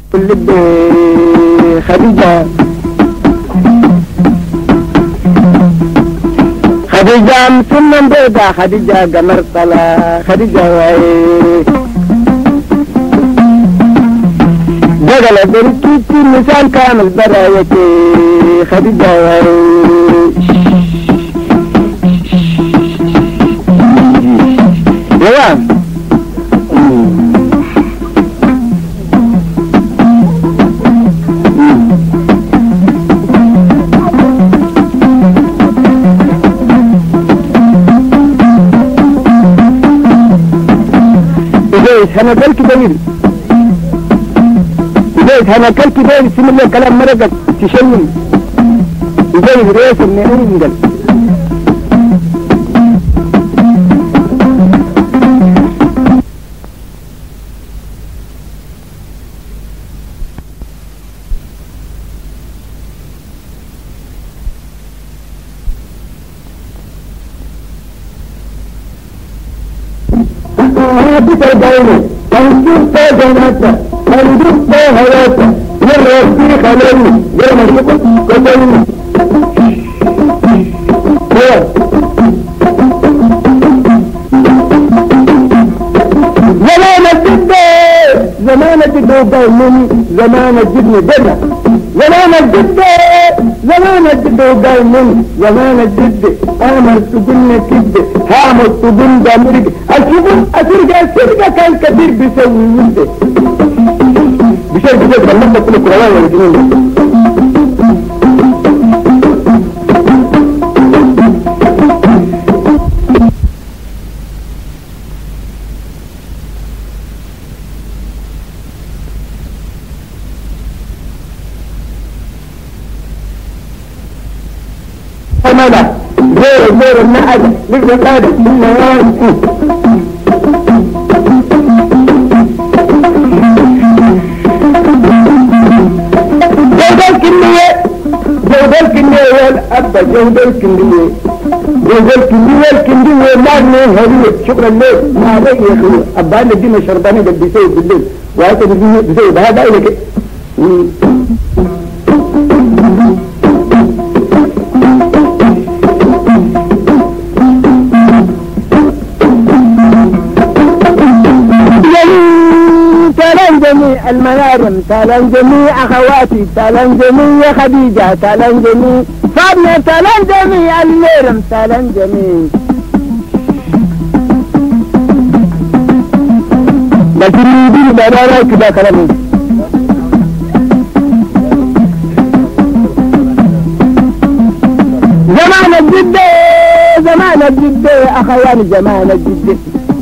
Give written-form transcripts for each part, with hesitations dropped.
اللب خديجة خديجة مسنن بيضة خديجة قمر طلا خديجة واي جغل بركيتي مثال كامل برايتي خديجة واي يوام أنا كلك دليل إذا أنا كلك دليل سمع لي كلام مرقك تشلني إذا رئيس النعيم قال بتدعيني تنجب جناته تنجب هواته يرسي خلالي يوم الشكل قتلني زمان الجدة زمان الجدة وقايمني زمان الجدة بدنا زمان الجدة زمان الجدة وقايمني زمان الجدة آمر سجن كده هامر سجن دامرك الشغل أسرقة كان كثير بيسوي ولده بشيء بجد لما كل كروان يا جنون ماذا غير النعج للرقاد النوان جودة الكمية والأبا جودة الكمية ما هذه شكرا لك ما عليك يا أخوي أبا أنا دينا شرباني قد بيسوي بالليل وهذا بيسوي بهذا إليك جميع المنارم سلام جميع أخواتي سلام جميع خديجة سلام جميع فاطمة سلام جميع الليرم سلام جميع لكن يدين بأرانا كذا كلامي زمان الجدة أخواني زمان الجدة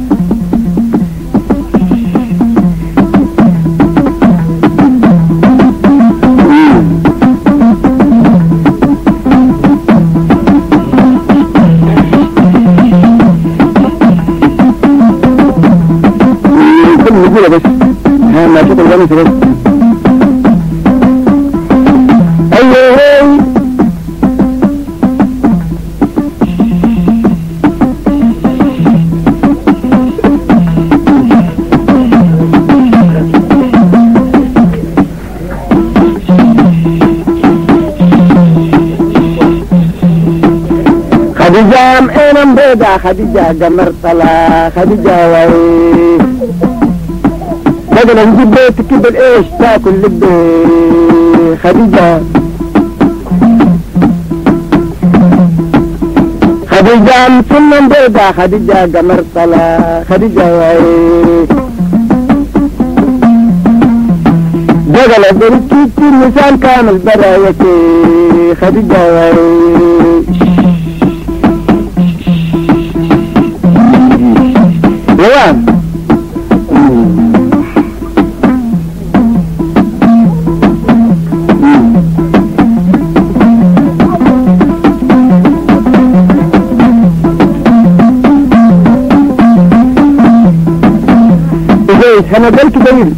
بس ها ما شوف الجامعة بس ايوه خديجة معين بيضة خديجة قمر طلا خديجة وي بدل نجيب بيتك بالايش تاكل لبي خديجة مسنن بيضة خديجة قمر طلا خديجة وي جغل بركيتي مثال كامل برايتي خديجة وي يوام أنا قلت دليل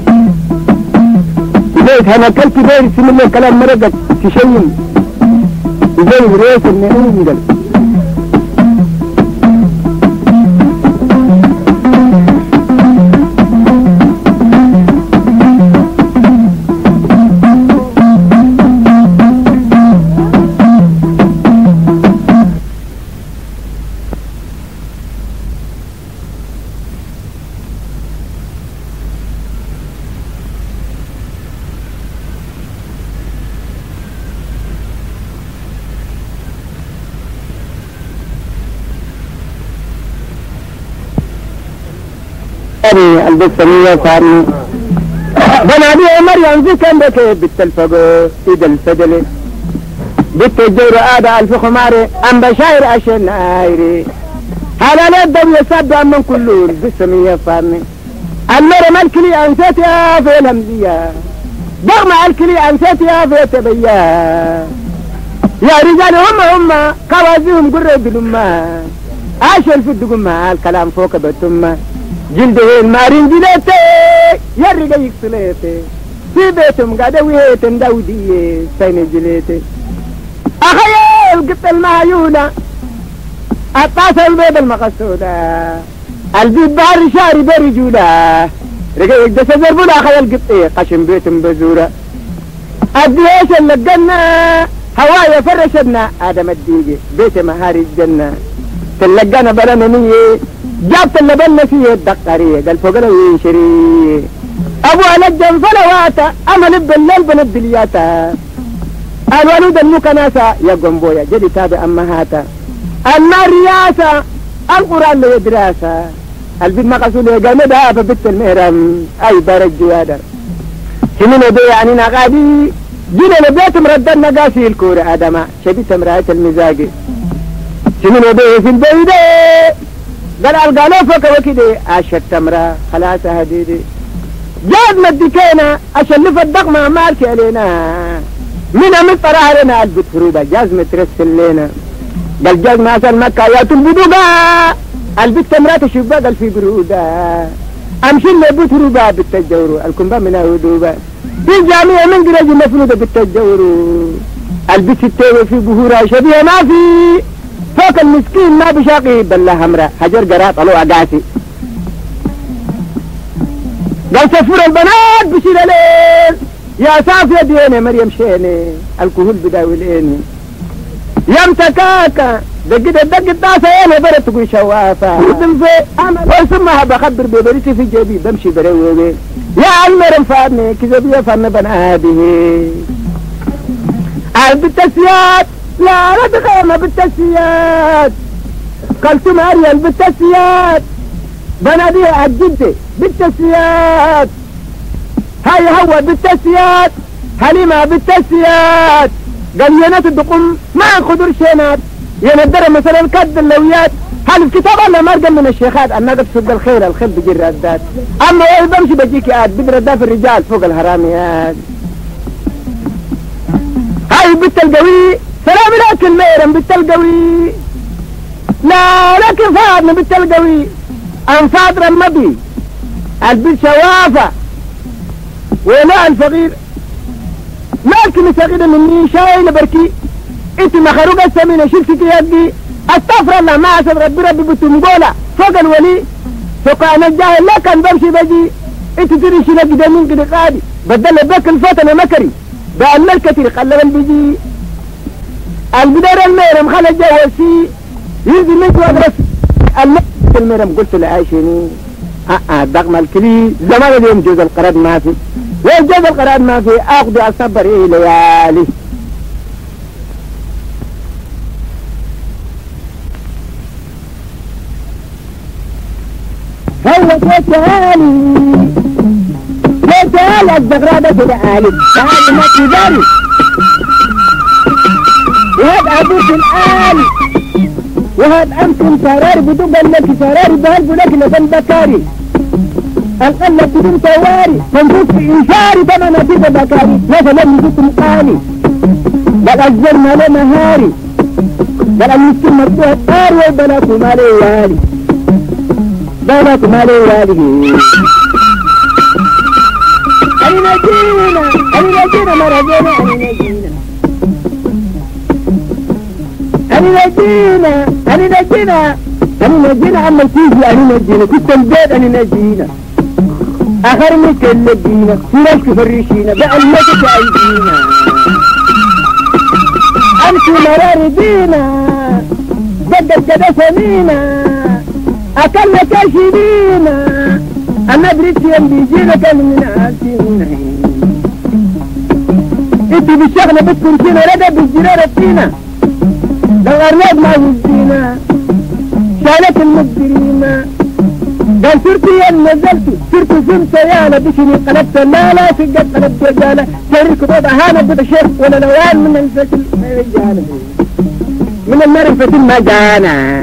أنا قلت دليل سمع لي كلام مرقك تشين زي رئيس النعيم قال أبي البسمية فارني بنادي مريم في كان بكي بالتلفقو إيد الفجل بنت الجير آدى ألف خماري أم بشاير أشن آيري هذا لا الدم يسد من كلون بالسمية فارني المرم الكلي أنساتها في الهمزية ضغم الكلي أنساتها في تبيا يا رجال هم قوازيهم قرب الأمة عاشر في الدقمة الكلام فوق بتمة جلده المارين جليته يرقى يكسليته في بيتهم قادوية داودية سين جليته أخيال قط المعيونة الطاسة البيض المقصودة البيت بار شاري برجولة رقى يقدس زربولا خيال قطي قشم بيتهم بزورة الديش اللي لقنا هوايا فرشدنا آدم الديجي بيت مهاري الجنة تلقانا بلانية جابت اللبن فيه الدقارية قال فوق له ينشري أبوها لجن فلواتا أمل بالليل بندلياتا الولود المكناسة يا قنبويا جدي تابع أمهاتا النارياسة القرآن له دراسة البيت مقصود يقامدها فبت المهرم أي بارج جوادر سنين دي يعني نغادي جينا لبيت مردنا قاسي الكورة آدم شبيت امرأة المزاجي سنين دي في البيت قال القالوا فوق وكده عشر تمرة خلاص هديدي جاد مدكينا أشلف الدقمة مالك علينا منا من طرح لنا البيت فروبة جاز مترسل لنا قال جاز ما أسأل مكة يا تنبدوبة البيت تمرات الشباب قال في برودة أمشي اللي بيت فروبة بالتجورو الكنبة من هدوبة في جامعة من قريج مفروضة بالتجورو البيت التوي في بهورة شبيه ما في فوق المسكين ما بشاقي بالله همرة حجر قراط ألو عقاسي قال سفور البنات بشير الليل يا صافية ديني مريم شيني الكهول بداوليني يم تكاكا دقت داسة انا برد تقول شوافة قدم في وسمها بخبر ببريتي في جيبي بمشي بروي يا المرم فادني كذا بيا فن بناديه بالتسيات لا تخيم بالتسيات قلت مريم بالتسيات بناديه الجدي بالتسيات هاي هو بالتسيات حليمة بالتسيات قال ينات الدقم ما خضر شينات يندر مثلا الكد اللويات هل الكتاب الله مرقم من الشيخات الناقة تسوق الخير الخير بجي الردات اما ايه بمشي بجيك آد بدردات الرجال فوق الهراميات هاي بنت القوي سلام لك الميرم بنت القوي لا لكن فاضنا بنت القوي انفاض رمبي البنت شوافة ولا الفقير لكن سقيدة مني شايلة بركي انت مخروقة السمينة شفتك يدي استغفر الله ما اسد ربي بتنقولة فوق الولي فوق انا الجاهل لا كان بمشي بجي انت تريشي لك دمين كده قادي بدل بك الفتنة مكري بقى الملكة قلبا بيجي البدار الميرم خلى الجواسي يجي منك وادرس الميرم قلت لعايشيني الضغم الكلي زمان اليوم جوز القراد ما في وجوز القراد ما في اخذ اصبر ايه ليالي هو تعالي الزغرابة العالي تعالي ما تداري وهذا أبوك الآلي وهذا أنتم سراري بدون لك سراري بهلب لك لبن بكاري القلب بدون تواري تنفوك في إنشاري بما نتيجة بكاري مثلا نجيكم قالي بل الزرنا لنهاري بل المسكين مفتوح الطاري وبلاكم عليه والي بلاكم عليه والي أنا نجينا مرجينا أنا نجينا عم تيجي أنا نجينا كنت البيت أنا نجينا آخر متلقينا فراشك فرشينا بألمتك أيدينا أمشي مرار دينا بدك كده سمينا أكلنا كاشدينا أنا بريت يوم بيجينا كان من عاسينا انتي بالشغلة بتكون فينا رقب بالجرارة فينا ده غرناد مع الزينة شالت المجريمة قال صرت ين نزلت صرت فهمت يا لا بشني قلبت لا لا سقط قلبت رجاله تاريخ بوضع هانا بدا شيخ ولا نوال من الفتل رجاله من المعرفة المجانة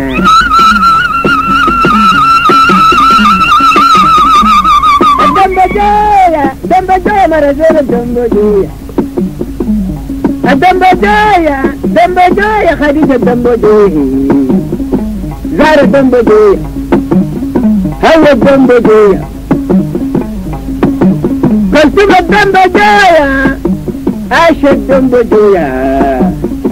الدنبجاية مرزين الدنبجاية خديجة الدنبجاية زار الدنبجاية هو الدنبجاية قلتم الدنبجاية عاش الدنبجاية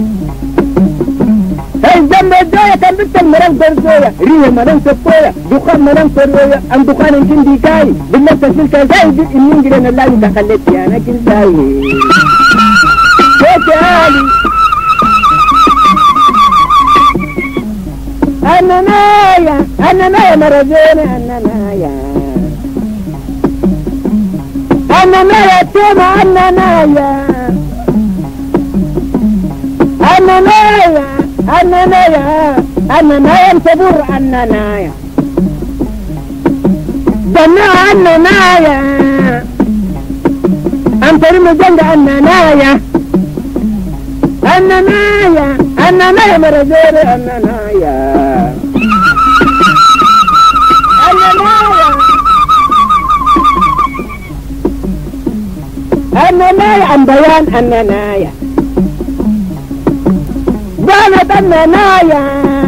هاي الدنبجاية كان بنت مران قرزوية ريه مران سبوية دخان مران سروية ام دخان انشن ديكاي بالله تسلكا زي دي انين جرين الله يتخلت يا ناكل زاي تعالي أنا نايا مرزيني أنا نايا تيما أنا نايا مصبور أنا نايا دمع أنا نايا أنت رمزان أنا نايا أنا نايا مرزيني أنا نايا عن بيان أنا نايا بانت أنا نايا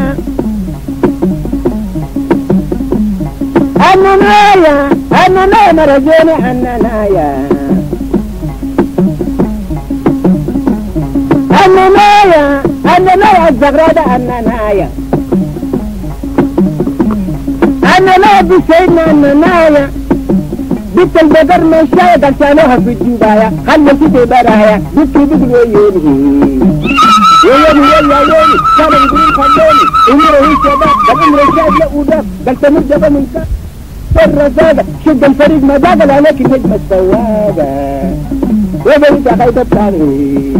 مرزيني أنا نايا أنا نايا الزغرادة أنا نايا بسيدنا أنا نايا بنت البدر مشاية قلتانوها في الجنباية خلتي تبرايا بنت بقلوا يوني كانوا يقولون خلوني امره هي شباب الامر الشاب لا وداب قلت مرجبة من كان الرزاقة شد الفريق ما داقل عليك نجمة السواقة وبريد عقيدة التاريخ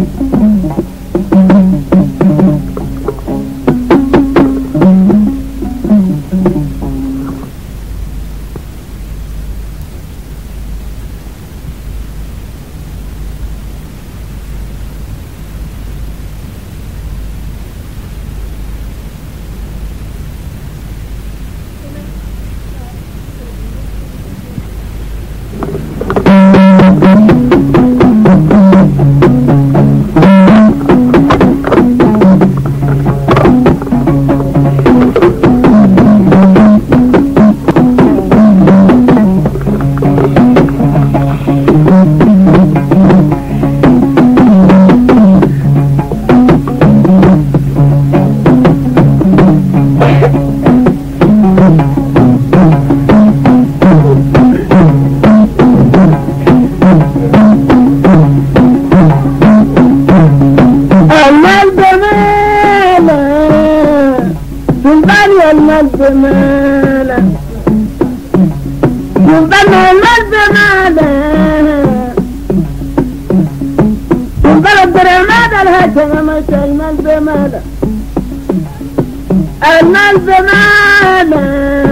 المال بماله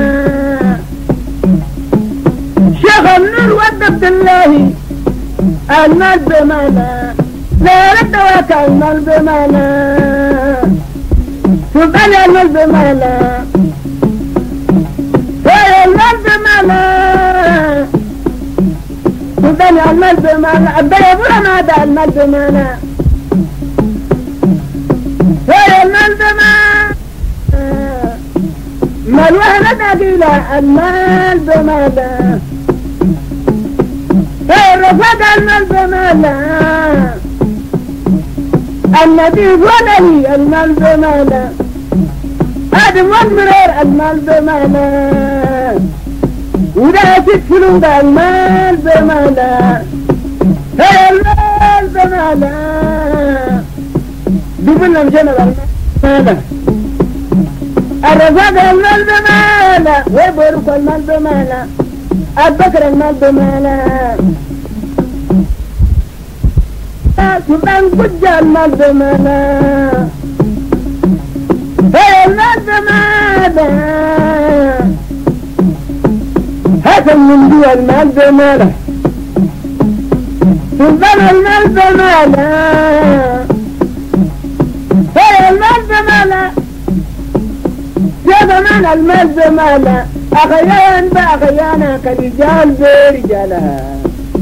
شيخ النور ود الله المال بماله لا رد وكا المال بماله سبحان المال بماله هي المال بماله سبحان المال بماله أبدا يبولا ما دا المال بماله هي المال بماله مال وهنا دقيلة المال بماله الرفاق المال بماله النبي ولي المال بماله آدم والمرير المال بماله ولا تدخلوا بالمال بماله المال بماله بيقولنا مشينا بالمال الرفاق المال بماله ويبورك المال بماله أبكر المال بماله سبحان قد المال بماله المال بماله حسن من دول المال بماله سلطان المال بماله هي المال بماله يا زمان المال بماله أخيان بأخيانا كرجال برجالها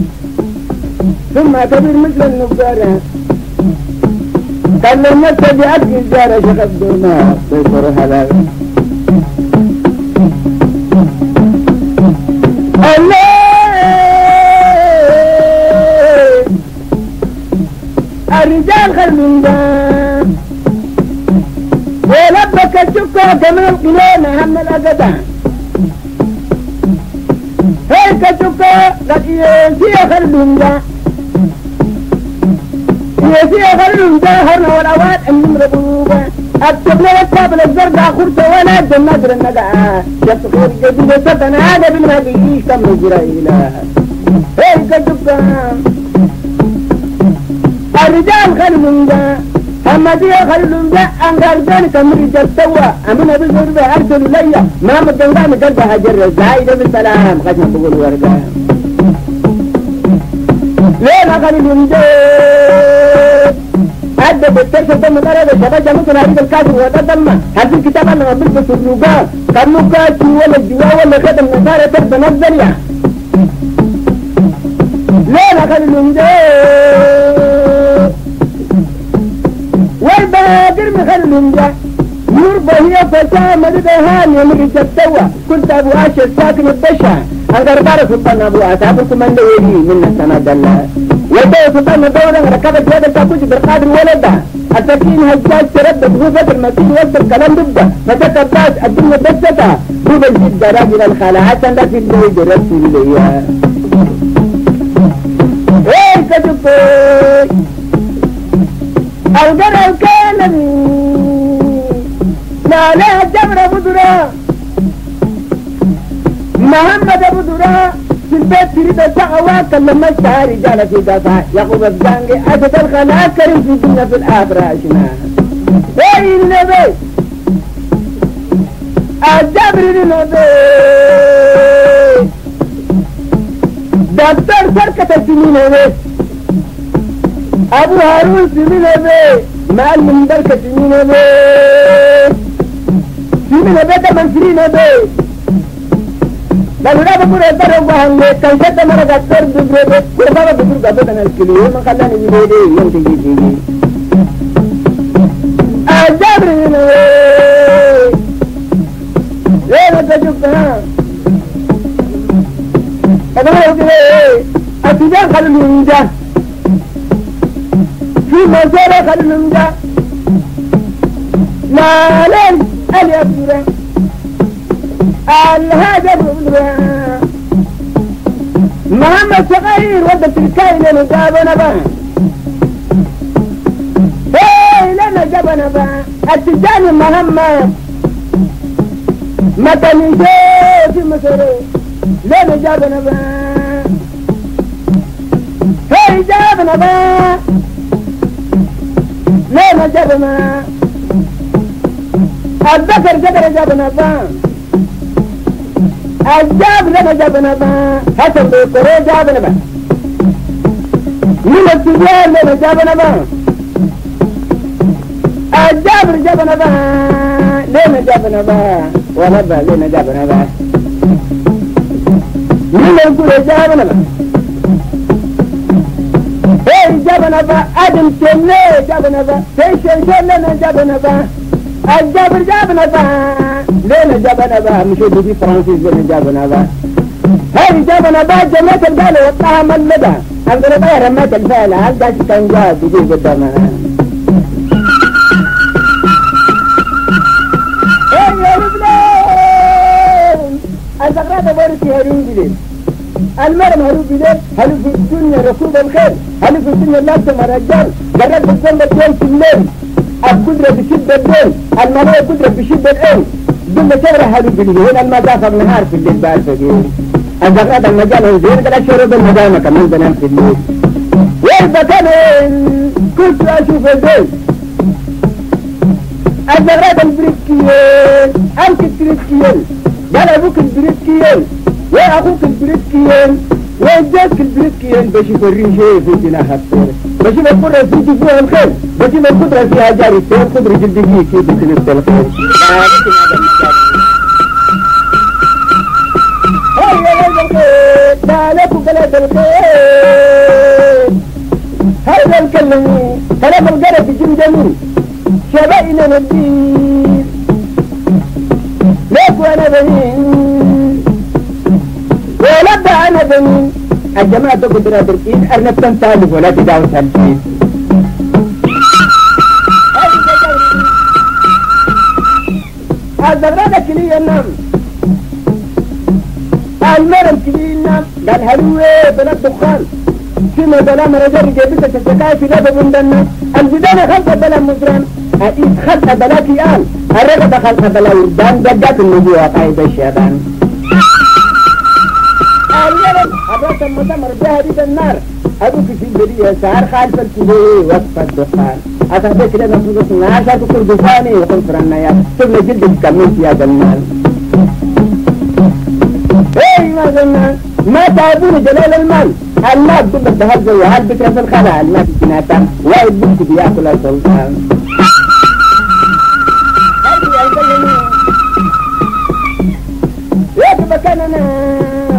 ثم كبير مثل النبارة كان النفس بأكل الجارة شيخ الدماء بيصر هذا الرجال خلون دا ولبك الشكا كمان قلونا هم الأقدام هيك شكا قد يسيا خلون دا يسيا خلون دا هرنا والأواد أمم ربوبا التبنى التابل الزرقاء خرطة ولا النادر النقاء شخص خير جديد سبنا هذا بالمهدي كم نجرى إله هيك شكا الرجال خلون دا همدي خلون دا أنقر ذلك مريد السوا أمنا بالزربة أرسل لي ما مدنقان قلبها جر زايدة بالسلام قد نقول ورقا لينا خلون دا أدى بالترشة دم درجة شباب ممكن أريد الكاتب وتدمى هذه الكتاب أنا قبل بسرقا كانوا كاتي ولا الجوا ولا خدم نصارى تبدأ نظريا لينا خلون دا والبادر مخلون جا يربى هي فتاة مددهان يمري تتوى كنت أبو عاشر ساكن الدشا أنقر بارك سلطان أبو أتابكم من دويلي من السماد الله والدو سلطان الدولة ركبت يد التاكوش بالقادر ولدا التكين هجاج تردد غوفة المسيح وسط الكلام ضده فتتباس الدنيا دستها غوفة الجد راجل الخلاعات عندها في الدوي جربت إليها ايه كتبت القرى الكالمي لا لا جمر أبو درا محمد أبو درا في البيت تريد التقوى كلما اشتهى رجال في دفع يقوم الزانقي أسد الخلاء كريم في الدنيا في الآخرة عشنا ايه النبي الجبر النبي دكتور شركة السنين نبي أبو هارون سمين أبي معلم بركة سمين أبي سمين أبي تمن سرين أبي لأنه لا بقول أدرى وهم كان شد مرة أكثر ببرد وربما بقول قبضنا الكلية ما خلاني بليدي يوم تجي الجبر من أبي ليه تشوفها أبغى أقول إيه أتجاه خلوا من جاه في مسألة خلنا نجا لا لين اليابورة الهاجر بدرا محمد صغير ودت الكاين نجابنا با هاي لنا جابنا با التجاني محمد متى نجي في مسألة لنا جابنا با هاي جابنا با ليه جابنا الذكر جابنا با الجاب لنا جابنا با حسن بكرة جابنا با من السجال لنا جابنا با الجابر جابنا با لنا جابنا با ونبا لنا جابنا با من الكرة جابنا با ايه جابنا با ادم تنيه جابنا با شيء لنا جابنا با الجابر جابنا با لنا جابنا با مش دي فرنسي لنا جابنا با هاي جابنا با جمعت البال وقتها من لدى اقدر بقى رمات الفعل هل ده كان جاب بيجي قدامنا ايه يا لبنان الزغرات بورتي هرين جديد المرم هلو بليل هلو في الدنيا ركوب الخير هلو في الدنيا لازم الرجال جرد الجنة يوم في الليل القدرة بشدة الليل الملاء قدرة بشدة الليل دون شهر هلو بليل هنا المزافة النهار في الليل بقى الفقير الزغرات المجال هو زين قال أشهر بالمجال كمان بنام في الليل والبكان كنت أشوف الليل الزغرات البريكيين أمك البريكيين قال أبوك البريكيين وأخوك البريكيين وجاك البريكيين باش يفرين شيء في جناح الطير باش ما القدرة في جفوها الخير باش ما القدرة فيها جاري الطير قدرة جلدك كيف بتنفس الخير هيا هذا الخير تعالوا بلاد الخير هذا الكلمي كلام القرى في جمجمي شبائنا نبيل ليك وانا بنين ولبى انا بنين الجماعة قدرة بالكين ارنب تنتالف ولا تداوس هالكين الزغرانة كلية النام المرم كلية النام قال هلوه بلا الدخان كما بلا مرجر جيبتك تشكاي في لابا بندنا البدانة خلقة بلا مزران أئيس خلقة بلا كيان الرغبة خلقة بلا وردان جدات النبوة قايد الشيطان اليوم أبرات المدمر بهدي النار أبوك في البرية سهر خالف الكبير وصف الدخان أتخذك لنا فلوس ناشا تكر دخاني وخنصر النيا تبنى جلدك كمين في هذا المال ايه ما زلنا ما تعبون جلال المال المال كله بهزة وهل بكرة في الخلاء المال في جناتان وايد بنت بياكل السلطان هذه الكلمة يا مكاننا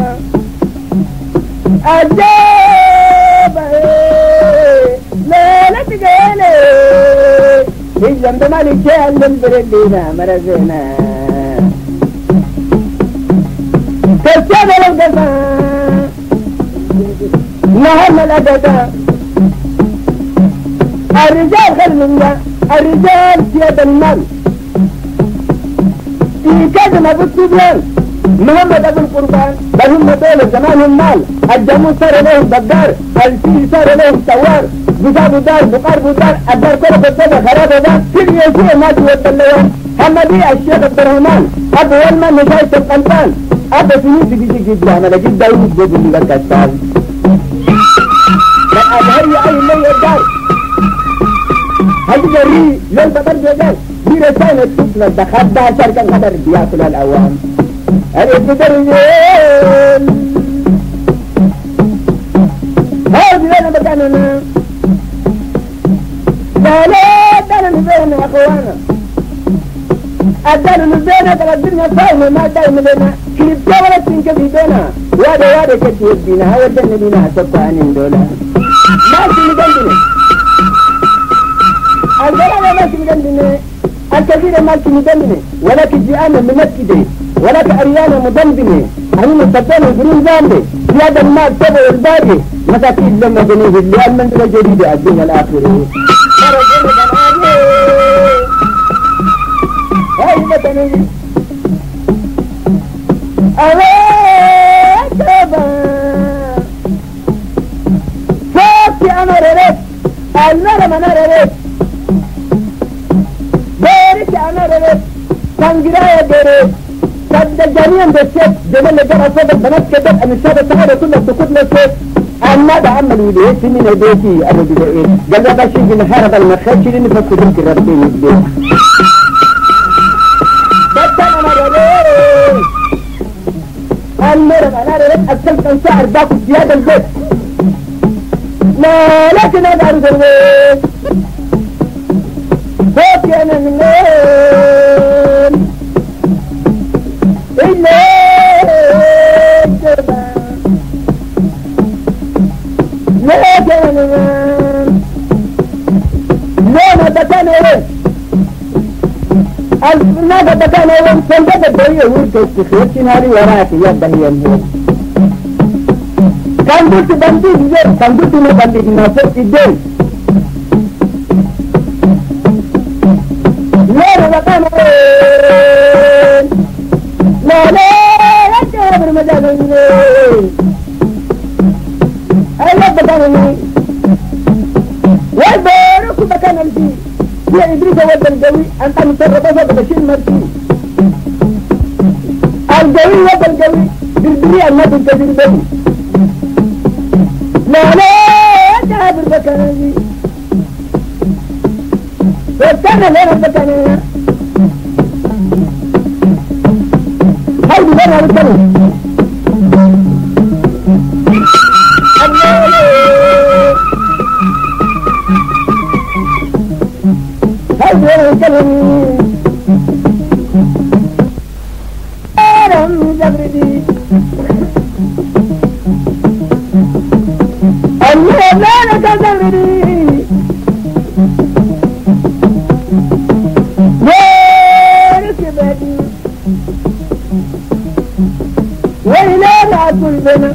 عجابة لا لا تقالي الجنب مالي جاء للبردينا مرزينا كالسابة لو قفا نهرنا الأبدا الرجال خير منا الرجال سيادة المال كذا أبو السبيان محمد أبو القربان بل هم دولة زمان المال الجمهور صار لهم بدار الفيل صار لهم سوار بزابوا دار بقاربوا دار الدار كله بالضبط خرابة دار كل يسوع ما توصلهم هم دي الشيخ عبد الرحمن أبو والمن نشاية القلبان أبو سنين تجي جدا أنا جد داود جد اللي بكتال لا أبهي أي اللي يدار هذي جري لن تقدر بيجار دي رسالة تطلع دخلتها شركة قدر بياكل الأوام الإبتداريين هذه لنا مكاننا لا دانا نبينا يا أخوانا الدانا نبينا ترى الدنيا فاهمة ما دايما لنا كليبتا ولا تنكفي بينا وادا كتير بينا هوا الدنيا بينا سبحانين دولا ما تنقلنا الجلالة ما تنقلنا الكثير ما تنقلنا ولكن جيانا ممكدة ولك أريانا مدندنة أنا مستقبل الجنون زامبي زيادة المال تبع الباقي مساكين لما جنيه اللي المنزل الجديدة الدنيا الآخرة هاي مثلا أواتبا فوقي أنا ريت المرم أنا ريت بارك أنا ريت سنجرايا ريت قد جميعا بالشيء جمال لجرى صدق بنات كتب أن الشهادة السعادة كلها تكون للشيء أما ده عمل وليه سنين البيتي أبو بدائين قال لها باشي جنحارة المخاشي لأني فكر ذلك الرسين البيت بطن أنا رليه المرم أنا رليه أكثلت أن شعر باكو زيادة البيت لا لكن هذا عرض البيت فوقي أنا من لين إلا جبا لا جنوان لا مدكان إيه النافة دكان إيه سنجد الدوية ورك استخيرتين هاري وراك يبدا هي المهم كان قلت بنديك زي كان قلت ما بنديك ناصر الدين لا مدكان إيه لا لا يا جابر مداني أنا بداني والبارك مكان الفيل يا إدريس ود الجوي أنت مصرفة بشيل مرتي الجوي ود الجوي بالبريء النبي الكبير بني لا لا يا جابر مكاني وكان لنا مكاني هاي بنا الكلام الكلمين جبردي الليلة جبردي وركبتي وإلى كل بنا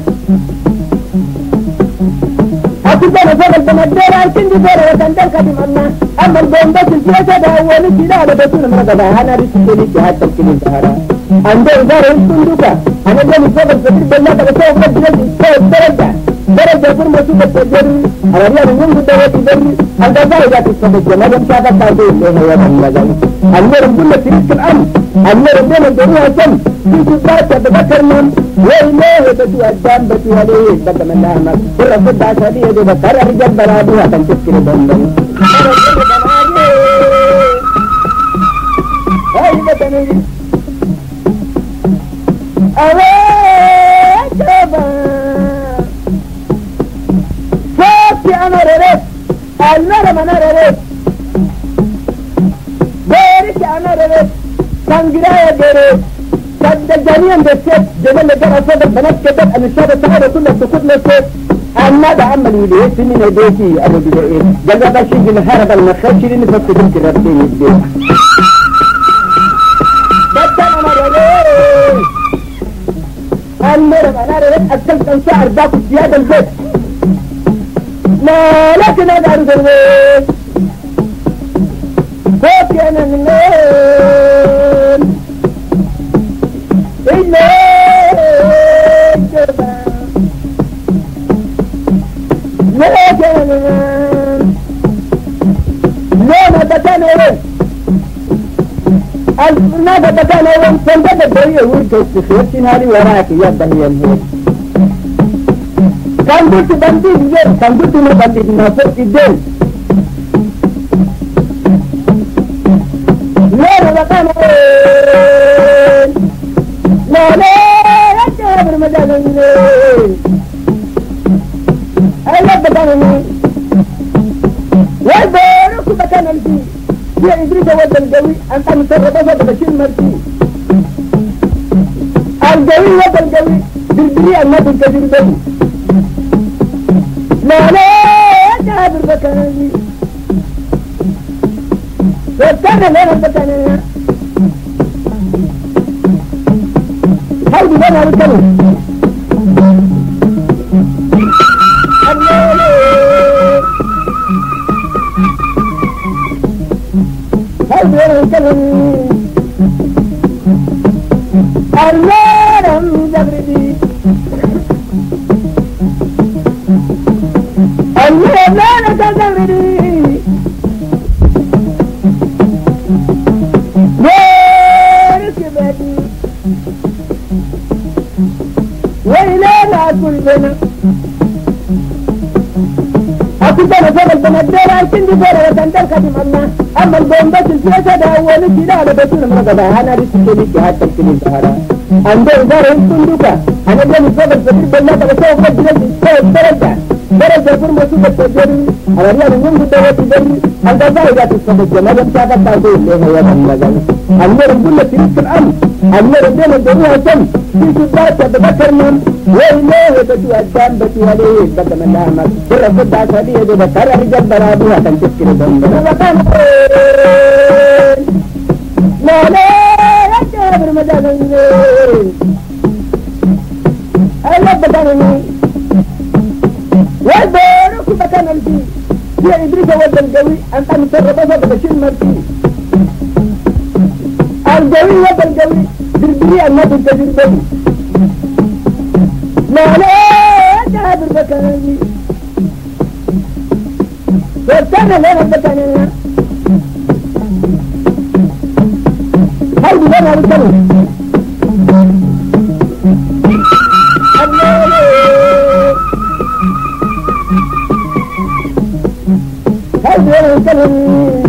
أكيد أنا فوق البندرة أكيد فوق وتندل كدم الله أما البومبات الفلسة ده هو نسي لا بسون مرة أنا رسولي جهات تكلم سهرة عنده إدارة الصندوقة أنا جاني فوق الفكر بالله بسوي فوق درجة درجة فرم سوق التجري أنا ريال يوم بدأ يتجري الجزائر جات الصدق ما جم شافت بعدين له هو المجال أمير كل تريك الأمر أمير بين الدنيا سم في سبات تذكر من وإله بتو الدم بتو عليه بدم الله ما كل رفض عشاني يدو بكر رجال برادوها تنتكر بندن هاي بتني أوه أنا ريت أنا ريت بيرك أنا ريت سانجرايا بيرك كذا جانيا بسيط جبل لجار أصاب البنات كذا أن الشاب السعادة كلها تكون نسيت أنا ده عمل يديه سنين يديكي أبو بدائي جل بشي من هذا المخشر اللي فكرت ربي يديه بس أنا ريت أنا ريت أكلت أن شعر ذاك زيادة البيت لا لكن هذا عرض الوين فوق أنا من الليل الليل جبا لكن أنا لا ما بكان وين ما بكان وين فندق الدنيا ورجع استخير هذه وراك يبدأ هي الموت كان قلت بندين جير كان قلت ما بندين نافذ الدين لا بكان وين لا لا يجب المجال الليل أي بكان وين والبارك بكان الفي يا إدريس ود الجوي أنت متربصة بشيل مرتي الجوي ود الجوي بالبريء الناس الكثير بني لا لا جابر بكاني وكان لنا بكاني هاي بنا بكاني هاي بنا بكاني الليل جبردي الليلة جبردي وركبتي وإلى كل بنا أكيد أنا فوق البندرة أكيد فوق وتندل كدم الله أما البومبات الفلسة ده هو نسي لا بسون مرة أنا رسولي جهات تكلم سهرة عنده إدارة الصندوقة أنا جاني فوق الفكر بالله بسوي فوق درجة درجة فرم سوق التجري أنا ريال يوم بدأ يتجري الجزائر جات الصدق ما جم شافت بعدين له هو المجال أمير كل تريك الأمر أمير بين الدنيا سم في سبات تذكر من وإله بتو الدم بتو عليه بدم الله ما كل رفض عشاني يدو بكر رجال برادوها تنتكر بندن لا لا يجب المجال الليل أي بكاني والبارك بكان الفي يا إدريس ود الجوي أنت متربصة بشيل مرتي الجوي ود الجوي بالبريء الناس الكثير بني لا لا جابر بكاني وكان لنا بكاني هاي بنا بكاني هاي بنا بكاني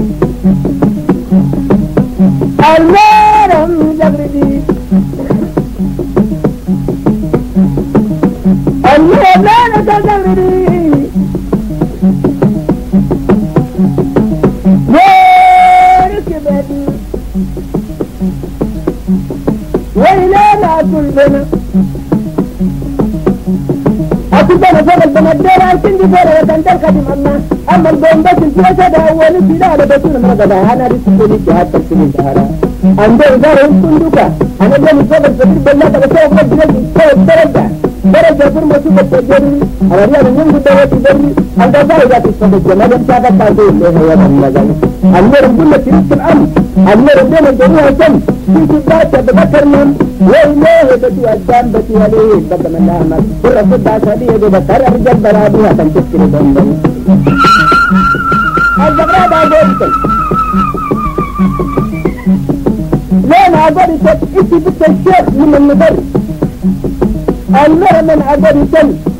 الليل جبردي الليل جبردي وركب كما الدار عشان دفورة وتنتل خدم الله أما البومبات الفاسدة أول البلاد بسون مرغبا أنا رسولي جهاد ترسلين دهارا عنده إدارة صندوقة أنا جاني صبر فكر بالله تبسوه قد جلسي صوت درجة فرمة بتجري أولياء من يوم الدواء تجري عند درجة الصدق جمال شافت بعدين له هو المجال أمير الدنيا تريد الأمر أمير الدنيا جميع الجن في كتابة بذكر من وإله بدو الجام بدو عليه بدم الله ما كل رفض عساليه بذكر أرجل برابيها تنتشكر بندن الزغراء بعدين لين عبرتك إنت بنت الشيخ من المدرس المرء من عبرتك